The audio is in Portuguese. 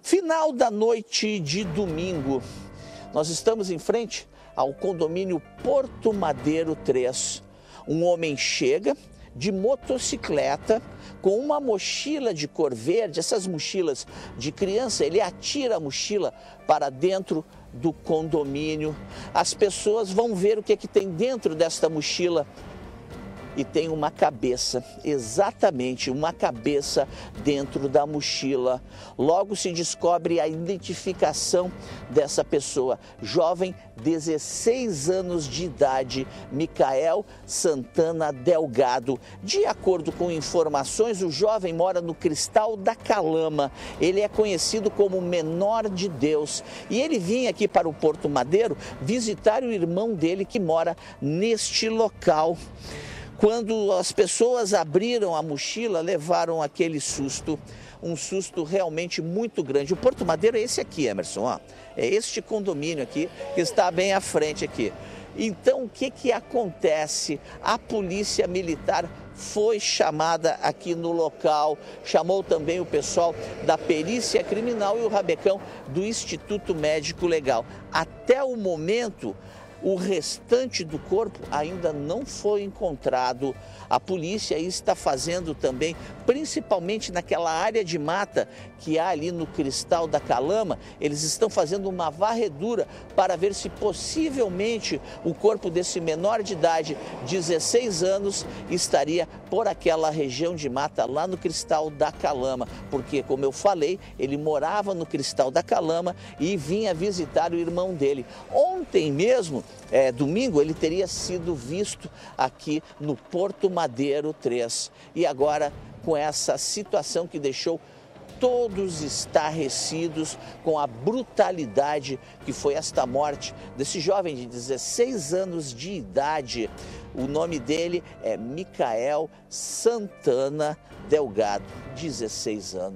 Final da noite de domingo, nós estamos em frente ao condomínio Porto Madeiro 3. Um homem chega de motocicleta com uma mochila de cor verde, essas mochilas de criança, ele atira a mochila para dentro do condomínio. As pessoas vão ver o que tem dentro desta mochila. E tem uma cabeça, exatamente uma cabeça dentro da mochila. Logo se descobre a identificação dessa pessoa, jovem, 16 anos de idade, Micael Santana Delgado. De acordo com informações, o jovem mora no Cristal da Calama. Ele é conhecido como Menor de Deus e ele vinha aqui para o Porto Madeiro visitar o irmão dele que mora neste local. Quando as pessoas abriram a mochila, levaram aquele susto, um susto realmente muito grande. O Porto Madeiro é esse aqui, Emerson, ó. É este condomínio aqui que está bem à frente aqui. Então, o que acontece? A polícia militar foi chamada aqui no local, chamou também o pessoal da perícia criminal e o rabecão do Instituto Médico Legal. Até o momento, o restante do corpo ainda não foi encontrado. A polícia está fazendo também, principalmente naquela área de mata que há ali no Cristal da Calama, eles estão fazendo uma varredura para ver se possivelmente o corpo desse menor de idade, 16 anos, estaria por aquela região de mata lá no Cristal da Calama. Porque, como eu falei, ele morava no Cristal da Calama e vinha visitar o irmão dele. Ontem mesmo, domingo, ele teria sido visto aqui no Porto Madeiro 3. E agora, com essa situação que deixou todos estarrecidos com a brutalidade que foi esta morte desse jovem de 16 anos de idade. O nome dele é Micael Santana Delgado, 16 anos.